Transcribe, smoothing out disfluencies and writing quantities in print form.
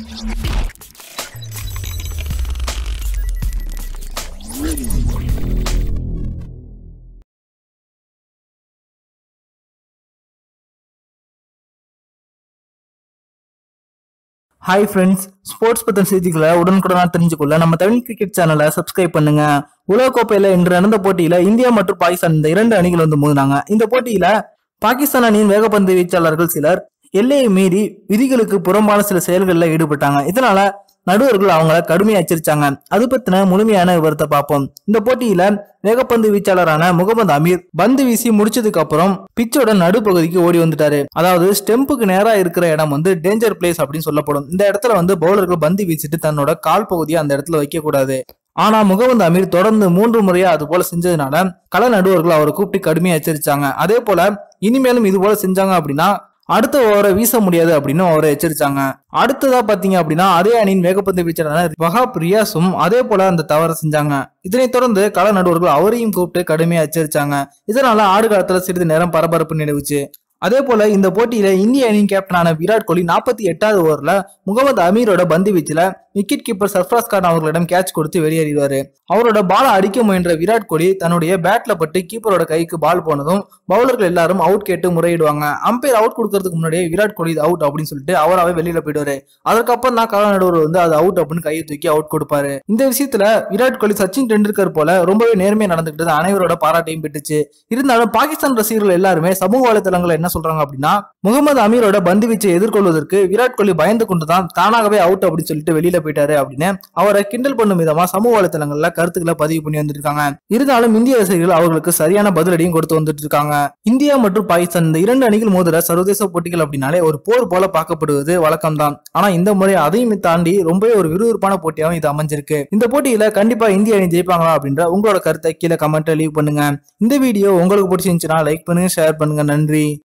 Hi friends, sports பத்தின செய்திகளை உடனுக்குடனா தெரிஞ்சுக்கொள்ள நம்ம தமிழ் கிரிக்கெட் சேனலை சப்ஸ்கிரைப் பண்ணுங்க. உலகக்கோப்பையில இன்று நடந்த போட்டியில இந்தியா மற்றும் பாகிஸ்தான் இந்த இரண்டு அணிகள் மோதினாங்க. இந்த போட்டியில பாகிஸ்தான் அணியின் வேகப்பந்து வீச்சாளர்கள் சிலர் எல்லையை மீறி விதிகளுக்கு புறம்பான சில செயல்களில் ஈடுபட்டாங்க. இதனால நடுவர்கள் அவங்கள கடுமையா எச்சரிச்சாங்க. அது பத்தின முழுமையான விவரத்தை பார்ப்போம். இந்த போட்டியில வேகப்பந்து வீச்சாளரான முகமது அமீர் பந்து வீசி முடிச்சதுக்கு அப்புறம் பிச்சோட நடுப்பகுதிக்கு ஓடி வந்துட்டாரு. அதாவது ஸ்டெம்புக்கு நேரா இருக்கிற இடம் டேஞ்சர் பிளேஸ் அப்படின்னு சொல்லப்படும். இந்த இடத்துல பவுலர்கள் பந்து வீசிட்டு தன்னோட கால் பகுதியை அந்த இடத்துல வைக்க கூடாது. ஆனா முகமது அமீர் தொடர்ந்து 3 முறையா அது போல செஞ்சதுனால கள நடுவர்கள் அவரை கூப்பிட்டு கடுமையா எச்சரிச்சாங்க. அதே போல இனிமேலும் இது போல செஞ்சாங்க அப்படின்னா அடுத்த ஓவரை வீச முடியாது அப்படின்னு அவரை எச்சரிச்சாங்க. அடுத்ததா பாத்தீங்க அப்படின்னா அதே அணியின் வேகப்பந்து வீச்சாளரான வஹாப் ரியாஸும் அதே போல அந்த தவறை செஞ்சாங்க. இதனைத் தொடர்ந்து கள நடுவர்கள் அவரையும் கூப்பிட்டு கடுமையா எச்சரிச்சாங்க. இதனால ஆடுகளத்துல சிறிது நேரம் பரபரப்பு நிலவுச்சு. அதே போல இந்த போட்டியில இந்திய அணியின் கேப்டனான விராட் கோலி 48வது ஓவர்ல முகமது அமீரோட பந்து வீச்சுல விக்கெட் கீப்பர் சர்ஃப்ராஸ் கான் அவர்களிடம் கேட்ச் கொடுத்து வெளியேறிடுவாரு. அவரோட பாலை அடிக்க முயன்ற விராட் கோலி தன்னுடைய பேட்ல பட்டு கீப்பரோட கைக்கு பால் போனதும் பவுலர்கள் எல்லாரும் அவுட் கேட்டு முறையிடுவாங்க. அம்பையர் அவுட் கொடுக்கறதுக்கு முன்னாடியே விராட் கோலி அவுட் அப்படின்னு சொல்லிட்டு அவராவே வெளியில போயிடுவாரு. அதுக்கப்புறம் தான் கள நடுவர் அது அவுட் அப்படின்னு கையை தூக்கி அவுட் கொடுப்பாரு. இந்த விஷயத்துல விராட் கோலி சச்சின் டெண்டுல்கர் போல ரொம்பவே நேர்மையா நடந்துகிட்டது அனைவரோட பாராட்டையும் பெற்றுச்சு. இருந்தாலும் பாகிஸ்தான் ரசிகர்கள் எல்லாருமே சமூக வலைதளங்களை என்ன சொல்றாங்க அப்படின்னா முகமது அமீரோட பந்து வீச்சை எதிர்கொள்வதற்கு விராட் கோலி பயந்து கொண்டுதான் தானாகவே அவுட் அப்படின்னு சொல்லிட்டு வெளியில போயிட்டாரு அப்படின்னு அவரை கிண்டல் பண்ணும் விதமா சமூக வலைதளங்கள்ல கருத்துக்களை பதிவு பண்ணி வந்துட்டு இருக்காங்க. இருந்தாலும் இந்திய ரசிகர்கள் அவர்களுக்கு சரியான பதிலடியும் கொடுத்து வந்துட்டு இருக்காங்க. இந்தியா மற்றும் பாகிஸ்தான் இந்த இரண்டு அணிகள் மோதுற சர்வதேச போட்டிகள் அப்படின்னாலே ஒரு போர் போல பார்க்கப்படுவது வழக்கம்தான். ஆனா இந்த முறை அதையும் தாண்டி ரொம்பவே ஒரு விறுவிறுப்பான போட்டியாகவும் இது அமைஞ்சிருக்கு. இந்த போட்டியில கண்டிப்பா இந்திய அணி ஜெயிப்பாங்களா அப்படின்ற உங்களோட கருத்தை கீழே கமெண்ட்ல லீவ் பண்ணுங்க. இந்த வீடியோ உங்களுக்கு பிடிச்சிருந்துச்சுன்னா லைக் பண்ணுங்க, ஷேர் பண்ணுங்க. நன்றி.